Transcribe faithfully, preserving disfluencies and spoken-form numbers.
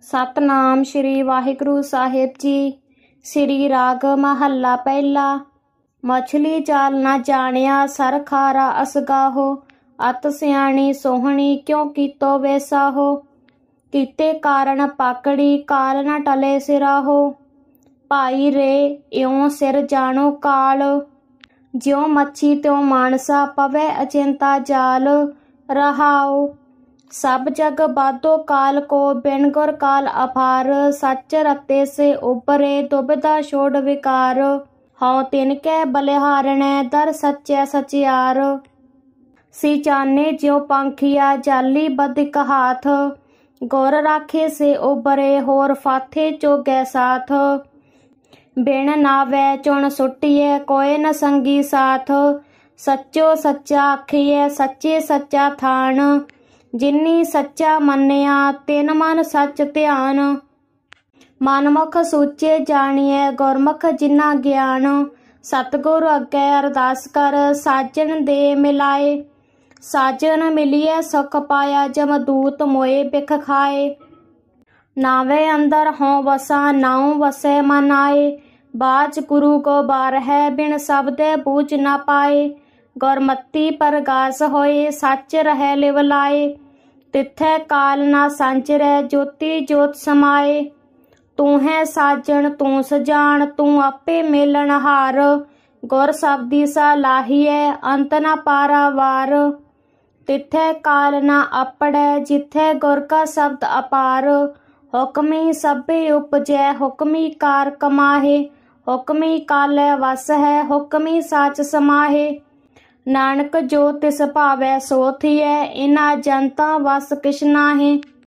सतनाम श्री वाहिगुरु साहिब जी। श्री राग महला पहला। मछली जाल ना जानिया सर खारा असगाहो, अत सियाणी सोहनी क्यों कीतो वैसा हो। कीते कारण पाकड़ी काल न टले सिराहो, भाई रे इयों सिर जानो काल। ज्यों मच्छी त्यों मानसा पवै अचिंता जाल, रहाओ सब जग बाधो काल को बिन गुर काल अपार। सच रते से उबरे दुविधा छोड़ विकार, हौ तिनकै बलिहारणे दर सच्चै सचियार। सिचाने ज्यों पंखिया जाली बदिक हाथ, गुर राखे से उबरे होर फाथे चोगै साथ। बिन नावै चुन सुटिए कोय न संगी साथ, सच्चो सच्चा आखिए सच्चे सच्चा थान। जिन्नी सच्चा मन्निया तिन मन सच ध्यान, मनमुख सूचे जानिए गुरमुख जिन्ना ज्ञान। सतगुरु अगे अरदास कर साजन दे मिलाए, साजन मिलिए सुख पाया जमदूत मोए बिख खाए। नावे अंदर हों वसा नाऊ वसै मन आए, बाज गुरु को बार है बिन शब्दे बूझ न पाए। गुरमति परगास होए सच रहे लिवलाए, तिथै काल ना सांचरै ज्योति ज्योत समाए। तू है साजन तू सजान तू आपे मेलन हार, गुर शब्दी सा लाहिए अंत न पारावार। तिथै काल ना अपड़ै जिथै गुर का शब्द अपार, हुक्मी सभे उपजै हुक्मी कार कमाहे। हुक्मी कालै वस है हुक्मी साच समाहे, नानक जो तिस भावै सो थियै इन्हां जनता वस किश नाहीं।